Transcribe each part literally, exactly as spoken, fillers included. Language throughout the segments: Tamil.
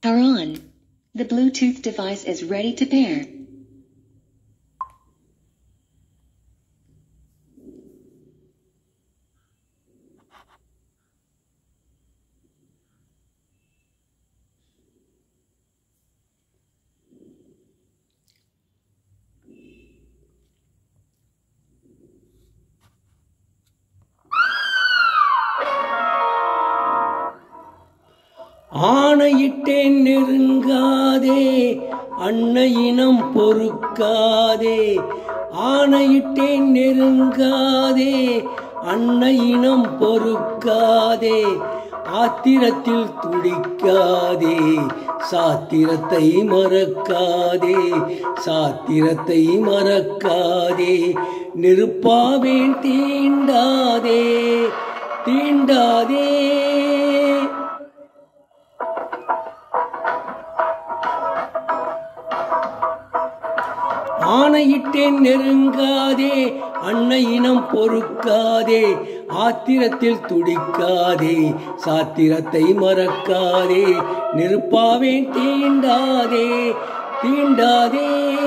Power on. The Bluetooth device is ready to pair. ஆணையிட்டேன் நெருங்காதே அன்னையினம் பொறுக்காதே ஆணையிட்டேன் நெருங்காதே அன்னையினம் பொறுக்காதே ஆத்திரத்தில் துடிக்காதே சாத்திரத்தை மறக்காதே சாத்திரத்தை மறக்காதே நெருப்பாவேன் தீண்டாதே தீண்டாதே ஆணையிட்டேன் நெருங்காதே அன்னையினம் பொறுக்காதே ஆத்திரத்தில் துடிக்காதே சாத்திரத்தை மறக்காதே நெருப்பாவேன் தீண்டாதே தீண்டாதே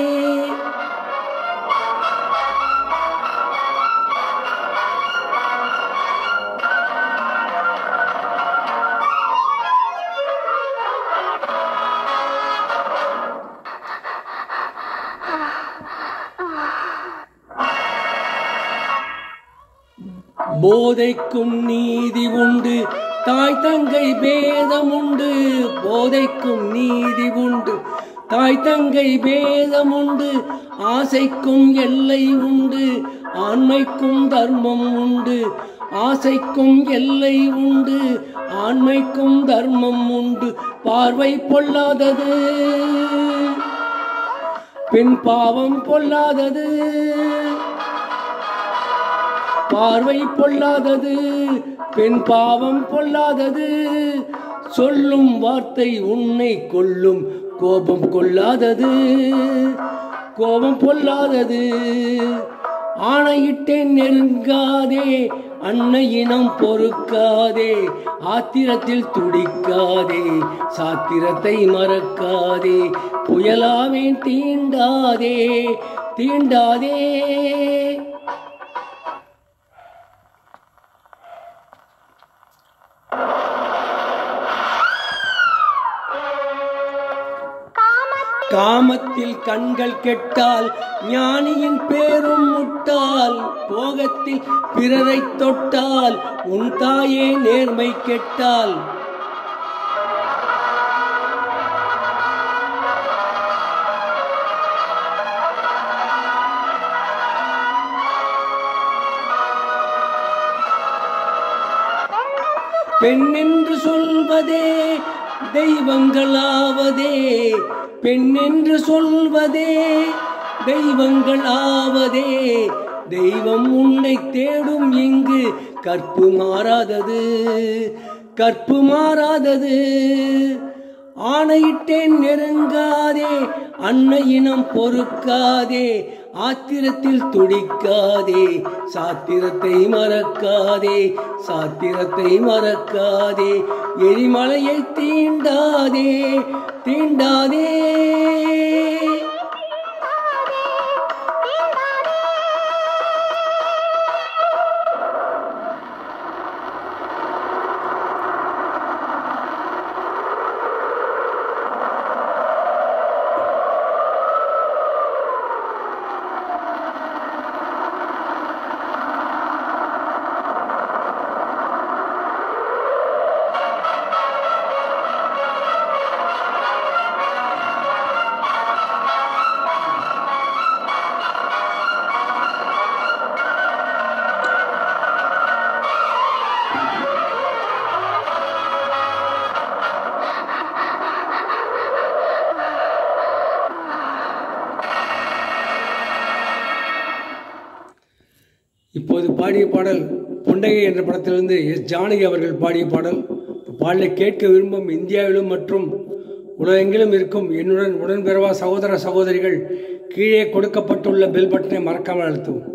போதைக்கும் நீதி உண்டு தாய் தங்கை பேதம் உண்டு போதைக்கும் நீதி உண்டு தாய் தங்கை பேதம் உண்டு ஆசைக்கும் எல்லை உண்டு ஆண்மைக்கும் தர்மம் உண்டு ஆசைக்கும் எல்லை உண்டு ஆண்மைக்கும் தர்மம் உண்டு பார்வை பொல்லாதது பெண் பாவம் பொல்லாதது பார்வை பொல்லாதது பெண் பாவம் பொல்லாதது சொல்லும் வார்த்தை உன்னை கொல்லும் கோபம் கொள்ளாதது கோபம் பொல்லாதது ஆணையிட்டேன் நெருங்காதே அன்னையினம் பொறுக்காதே ஆத்திரத்தில் துடிக்காதே சாத்திரத்தை மறக்காதே புயலாவேன் தீண்டாதே தீண்டாதே காமத்தில் கண்கள் கெட்டால் ஞானியின் பேரும் முட்டால் போகத்தில் பிறரை தொட்டால் உன் தாயே நேர்மை கெட்டால் பெண் என்று சொல்வதே தெய்வங்களாவதே பெண் என்று சொல்வதே தெய்வங்கள் ஆவதே தெய்வம் உன்னை தேடும் இங்கு கற்பு மாறாதது கற்பு மாறாதது ஆணையிட்டேன் நெருங்காதே அன்னையினம் பொறுக்காதே ஆத்திரத்தில் துடிக்காதே சாத்திரத்தை மறக்காதே சாத்திரத்தை மறக்காதே எரிமலையை தீண்டாதே தீண்டாதே இப்போது பாடிய பாடல் புன்னகை என்ற படத்திலிருந்து எஸ் ஜானகி அவர்கள் பாடிய பாடல். பாடலை கேட்க விரும்பும் இந்தியாவிலும் மற்றும் உலகெங்கிலும் இருக்கும் என்னுடன் உடன்பிறவா சகோதர சகோதரிகள் கீழே கொடுக்கப்பட்டுள்ள பெல் பட்டனை மறக்காமல் அழுத்தவும்.